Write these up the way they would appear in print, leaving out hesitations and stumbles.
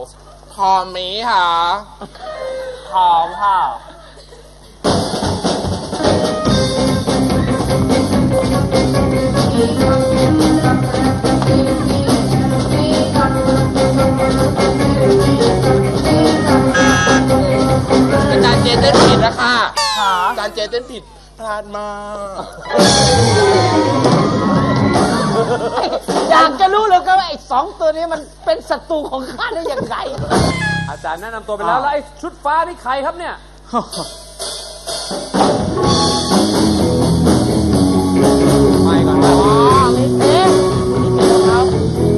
พอมีค่ะพร้อมค่ะอาจารย์เจนเต้นผิดนะคะอาจารย์เจนเต้นผิดพลาดมากอยากจะรู้เลยก็ว่าไอ้2 ตัวนี้มันเป็นศัตรูของข้าได้ยังไงอาจารย์แนะนำตัวไปแล้วแล้วไอ้ชุดฟ้านี่ใครครับเนี่ยไม่ก่อนนะมีเต้ครับ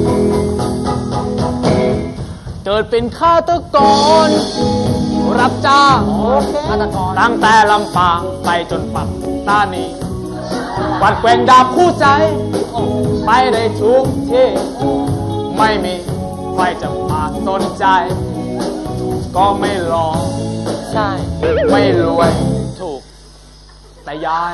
เกิดเป็นฆาตกรรับจ้างตั้งแต่ลำปางไปจนปัตตานีวัดแกว่งดาบคู่ใจไปได้ทุกที่ไม่มีใครจะมาสนใจก็ไม่หล่อใช่ไม่รวยถูกแต่ยาย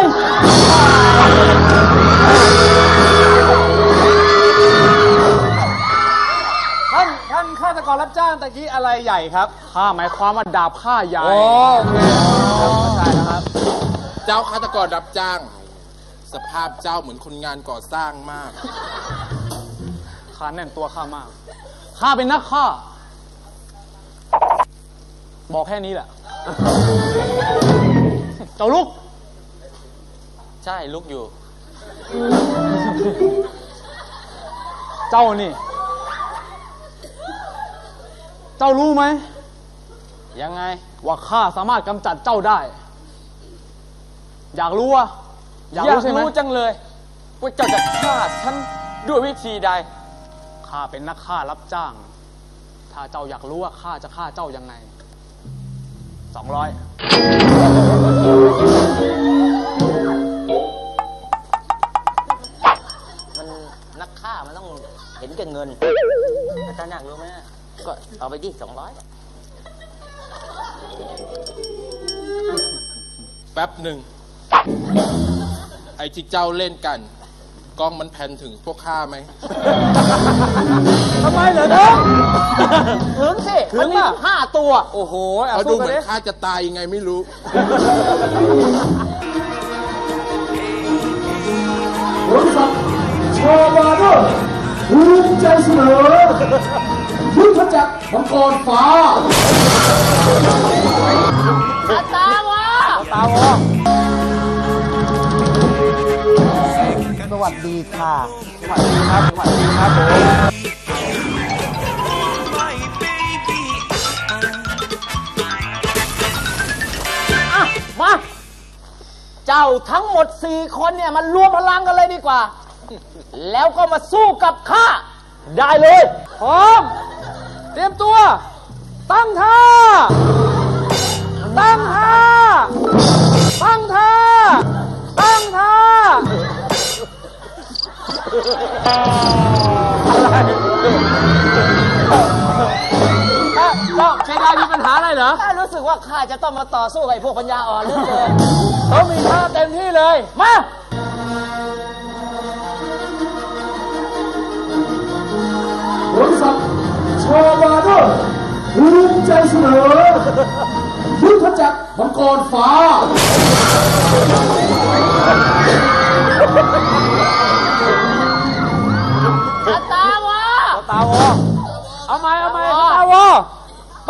ท่านฆาตกรรับจ้างตะกี้อะไรใหญ่ครับข้าหมายความว่าดาบฆ่าใหญ่โอเคใช่นะครับเจ้าฆาตกรรับจ้างสภาพเจ้าเหมือนคนงานก่อสร้างมากข้าแน่นตัวข้ามากข้าเป็นนักฆ่าบอกแค่นี้แหละเจ้าลุกใช่ลุกอยู่เจ้านี่เจ้ารู้ไหมยังไงว่าข้าสามารถกำจัดเจ้าได้อยากรู้ว่าอยากรู้จังเลยว่าเจ้าจะฆ่าฉันด้วยวิธีใดข้าเป็นนักฆ่ารับจ้างถ้าเจ้าอยากรู้ว่าข้าจะฆ่าเจ้ายังไง200 มันนักฆ่ามันต้องเห็นแก่เงินอาจารย์อยากรู้ไหมก็เอาไปดิ200 แป๊บหนึ่งไอ้ที่เจ้าเล่นกันกล้องมันแผ่นถึงพวกข้าไหมทำไมเหรอน้องถึงสิถึงอ่ะ5 ตัวโอ้โหเอาดูเหมือนข้าจะตายยังไงไม่รู้บริษัทชอบาร์เดอร์ภูมิใจเสนอยุทธจักรมังกรฟ้าตาวะสวัสดีค่ะสวัสดีครับผมมาเจ้าทั้งหมด4 คนเนี่ยมันรวมพลังกันเลยดีกว่าแล้วก็มาสู้กับข้าได้เลยพร้อมเตรียมตัวตั้งท่าตั้งท่าตั้งท่าตั้งท่าใช่ได้มีปัญหาอะไรเหรอข้ารู้สึกว่าข้าจะต้องมาต่อสู้กับไอ้พวกปัญญาอ่อนเหลือเกินเขามีท่าเต็มที่เลยมาบริษัทชอบาร์เดอร์ภูมิใจเสนอยุทธจักรมังกรฟ้าตาวะเอาไหมตาวะไป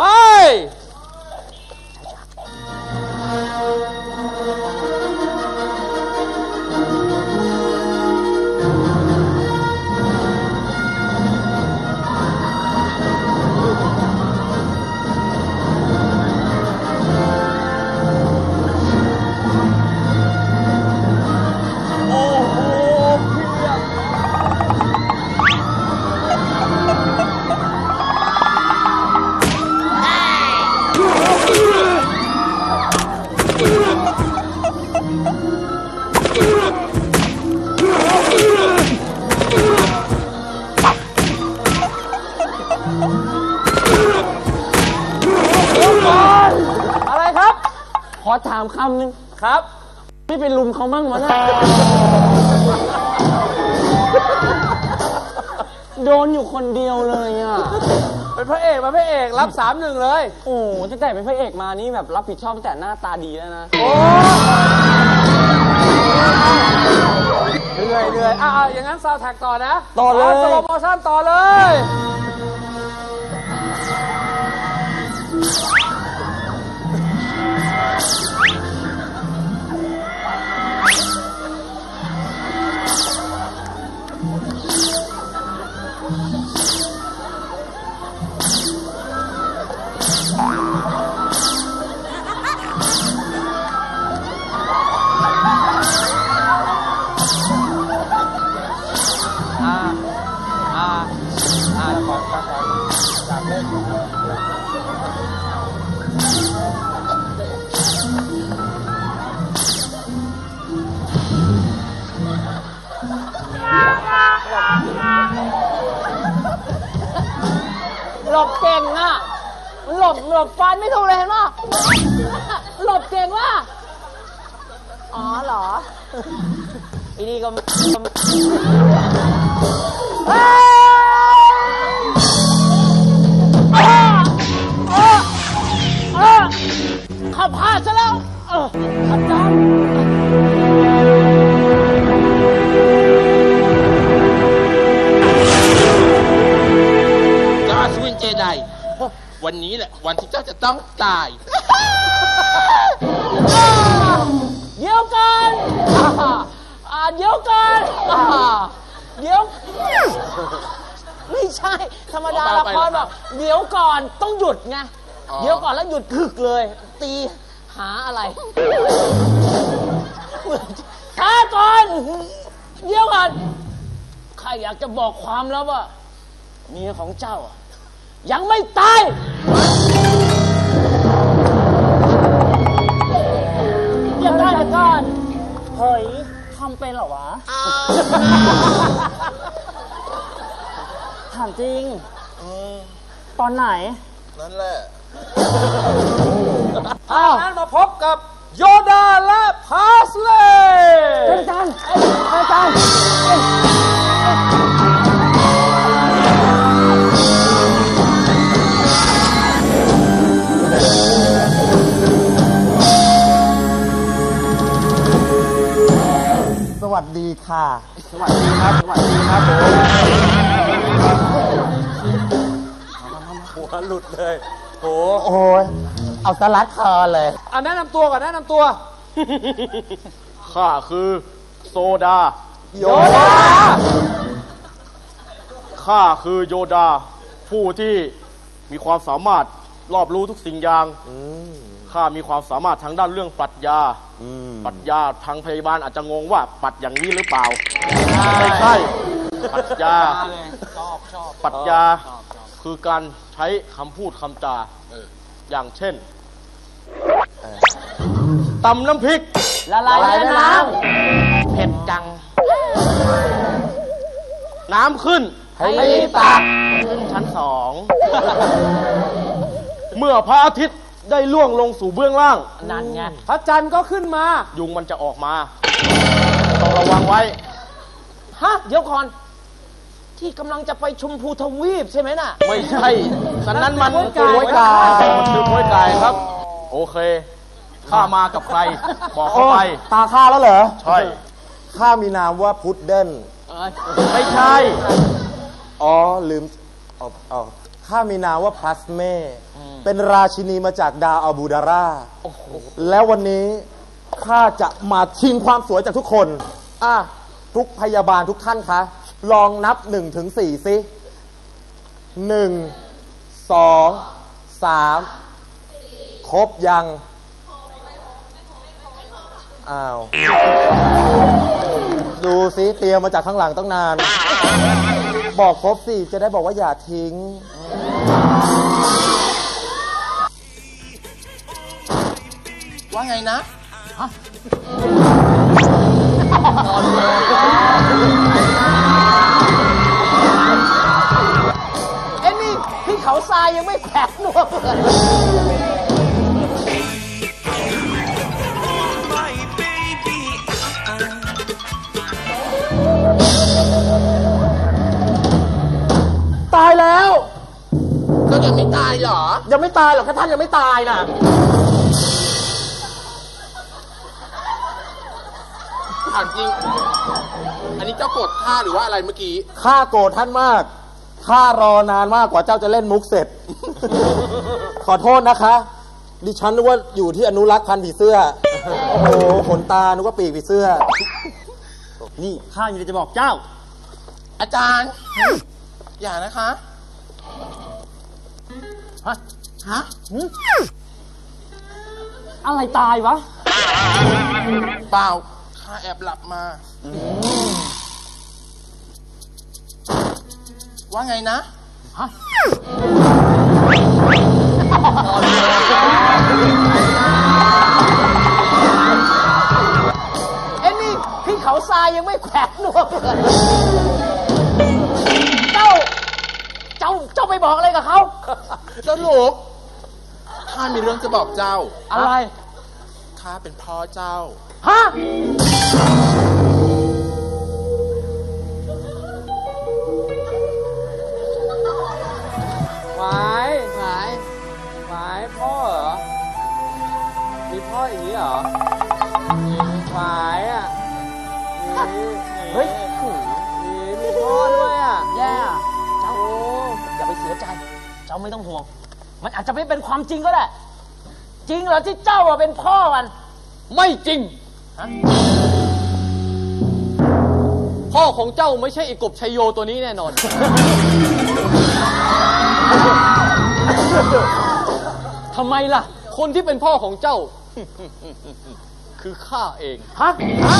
ขอถามคำหนึ่งครับไม่เป็นลุมเขามั่งวะนะโดนอยู่คนเดียวเลยอ่ะเป็นพระเอกมาพระเอกรับ3-1เลยโอ้ตั้งแต่เป็นพระเอกมานี่แบบรับผิดชอบตั้งแต่หน้าตาดีแล้วนะโอ้เหนื่อยอย่างนั้นซาวแท็กต่อนะต่อเลยสโลโมชั่นต่อเลยหลบเก่งอ่ะหลบฟันไม่ถูกเลยเห็นป่ะหลบเก่งว่ะอ๋อเหรอไอ้นี่ก็ขับพลาดซะแล้วขับจานกาสวินเจไดวันนี้แหละวันที่เจ้าจะต้องตายเดี๋ยวกันเดี๋ยวกันเดี๋ยวไม่ใช่ธรรมดาละครแบบเดี๋ยวก่อนต้องหยุดไงเดี๋ยวก่อนแล้วหยุดคึกเลยตีหาอะไรช้าก่อนเดี๋ยวก่อนใครอยากจะบอกความแล้วว่าเมียของเจ้ายังไม่ตายเดี๋ยวก่อนเฮ้ยทำเป็นเหรอวะถามจริงตอนไหนนั่นแหละงั้นมาพบกับโยดาและพาสเลย์อาจารย์สวัสดีค่ะสวัสดีครับผมหัวหลุดเลยโอ้ยเอาสลัดคอเลยแนะนำตัวก่อนแนะนำตัวข้าคือโซดาโยดาข้าคือโยดาผู้ที่มีความสามารถรอบรู้ทุกสิ่งอย่างข้ามีความสามารถทางด้านเรื่องปรัชญาปรัชญาทางพยาบาลอาจจะงงว่าปรัชอย่างนี้หรือเปล่าไม่ใช่ปรัชญาปรัชญาคือการใช้คำพูดคำจาอย่างเช่นตำน้ำพริกละลายในน้ำเผ็ดจังน้ำขึ้นให้ตักขึ้นชั้น2 เมื่อพระอาทิตย์ได้ล่วงลงสู่เบื้องล่างนั่นไงพระจันทร์ก็ขึ้นมายุงมันจะออกมาต้องระวังไว้ฮะเดี๋ยวก่อนที่กำลังจะไปชมพูทวีปใช่ไหมน่ะไม่ใช่สันนั้นมันคือมวยไก่ครับ โอเคข้ามากับใครบอกเข้าไปตาข้าแล้วเหรอใช่ข้ามีนามว่าพุดเดิ้ลไม่ใช่อ๋อลืมข้ามีนามว่าพลัสเม่เป็นราชินีมาจากดาวอัลบูดาร่าแล้ววันนี้ข้าจะมาชิงความสวยจากทุกคนทุกพยาบาลทุกท่านคะลองนับ1 ถึง 4สิ1 2 3ครบยังอ้าวดูสิเตรียมมาจากข้างหลังตั้งนานบอกครบสิจะได้บอกว่าอย่าทิ้งว่าไงนะเอ็นี่พี่เขาทรายยังไม่แผลนวมเลยตายแล้วกก็ยังไม่ตายเหรอยังไม่ตายหรอกท่านยังไม่ตายนะถามจริง อันนี้เจ้าโกรธข้าหรือว่าอะไรเมื่อกี้ข้าโกรธท่านมาก ข้ารอนานมากกว่าเจ้าจะเล่นมุกเสร็จ ขอโทษนะคะ ดิฉันนึกว่าอยู่ที่อนุรักษ์พันธุ์ผีเสื้อ โอ้โห ขนตานึกว่าปีกผีเสื้อนี่ข้าอยู่จะบอกเจ้าอาจารย์ อย่านะคะฮะฮะอะไรตายวะเปล่า ข้าแอบหลับมา ว่าไงนะฮะ เอ็นี่พี่เขาทรายยังไม่แขวนนวมเลยเจ้าไปบอกอะไรกับเขาเจ้าลูก ข้ามีเรื่องจะบอกเจ้าอะไรข้าเป็นพ่อเจ้าฮะหมายพ่อเหรอ มีพ่ออย่างนี้เหรอหมายอ่ะเฮ้ยมีพ่อด้วยอ่ะแย่อะเจ้าอย่าไปเสียใจ เจ้าไม่ต้องห่วง มันอาจจะไม่เป็นความจริงก็ได้ จริงเหรอที่เจ้าเป็นพ่อมันไม่จริงฮะพ่อของเจ้าไม่ใช่อีกบชัยโยตัวนี้แน่นอน ทำไมล่ะ คนที่เป็นพ่อของเจ้า คือข้าเองฮะ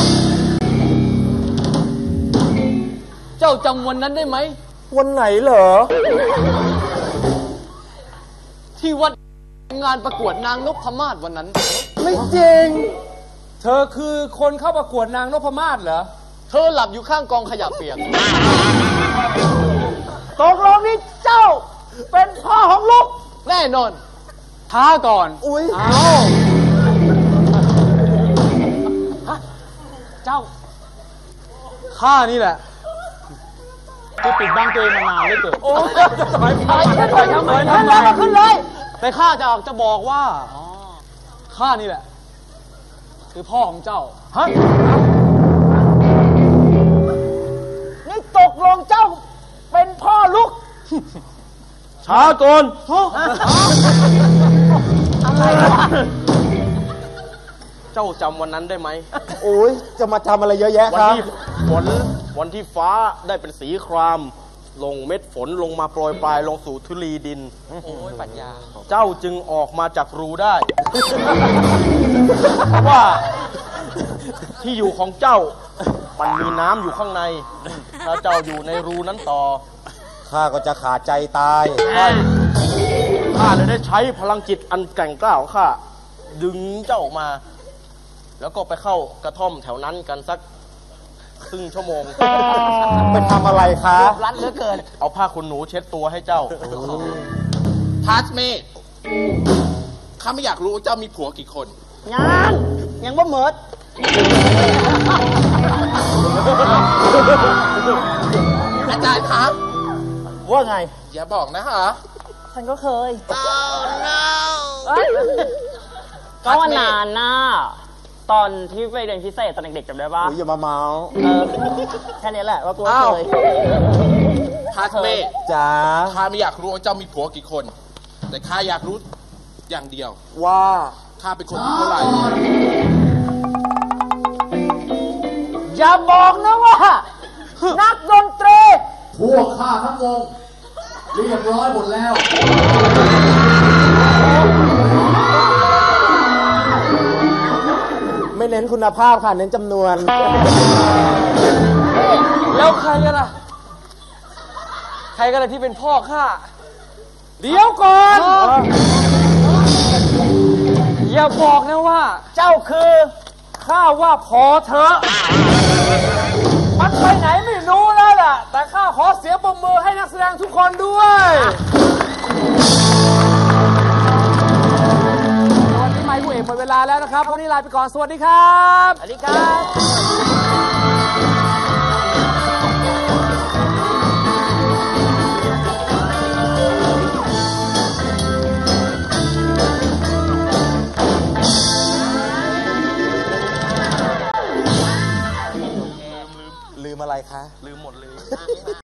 เจ้าจำวันนั้นได้ไหมวันไหนเหรอที่วัดงานประกวดนางนพมาศวันนั้นไม่จริงเธอคือคนเข้าประกวดนางนพมาศเหรอ เธอหลับอยู่ข้างกองขยะเปียกตกลงนี่เจ้าเป็นพ่อของลูกแน่นอน ท้าก่อนอุ๊ยเจ้าข้านี่แหละที่ปิดบังตัวเองมานานเหลือเกินโอ้ยจะถอยไปขึ้นเลยทำไมขึ้นเลยมาขึ้นเลยแต่ข้าจะบอกว่าข้านี่แหละ คือพ่อของเจ้าฮะ นี่ตกลงเจ้าเป็นพ่อลูกช้าก่อนอะไรวะเจ้าจำวันนั้นได้ไหมโอ้ยจะมาทำอะไรเยอะแยะวัครับที่วันที่ฟ้าได้เป็นสีคราม ลงเม็ดฝนลงมาโปรยปลายลงสู่ธุลีดินโอ้ยปัญญาเจ้าจึงออกมาจากรูได้ เพราะว่าที่อยู่ของเจ้า มันมีน้ำอยู่ข้างใน ถ้าเจ้าอยู่ในรูนั้นต่อข้าก็จะขาดใจตายข้าเลยได้ใช้พลังจิตอันแกร่งกล้าของข้าดึงเจ้าออกมา แล้วก็ไปเข้ากระท่อมแถวนั้นกันสักครึ่งชั่วโมงไปทำอะไรคะรัดเหลือเกินเอาผ้าขนหนูเช็ดตัวให้เจ้าพาสเมธข้าไม่อยากรู้ว่าเจ้ามีผัวกี่คนยังบ่เหมิดอาจารย์คะว่าไงอย่าบอกนะคะฉันก็เคยเอ้ยก็วันนานน่ะตอนที่ไปเรียนพิเศษตอนเด็กๆจำได้ปะโอ้ยอย่ามาเมาส์แค่นี้แหละว่ากูอ้าวเคยพาสเมธจ๋าข้าไม่อยากรู้ว่าเจ้ามีผัวกี่คน แต่ข้าอยากรู้อย่างเดียวว่าข้าเป็นคนที่เท่าไหร่อย่าบอกนะว่า นักดนตรีพวกข้าทั้งวงเรียบร้อยหมดแล้วไม่เน้นคุณภาพค่ะ เน้นจำนวนแล้วใครกันล่ะ ใครกันล่ะที่เป็นพ่อข้า เดี๋ยวก่อน อย่าบอกนะว่าเจ้าคือข้าว่าพอเถอะ มันไปไหนไม่รู้แล้วล่ะ แต่ข้าขอเสียงปรบมือให้นักแสดงทุกคนด้วยวันนี้ไม่ผู้เอกหมดเวลาแล้วนะครับ วันนี้ลาไปก่อน สวัสดีครับสวัสดีครับอะไรคะลืมหมดเลย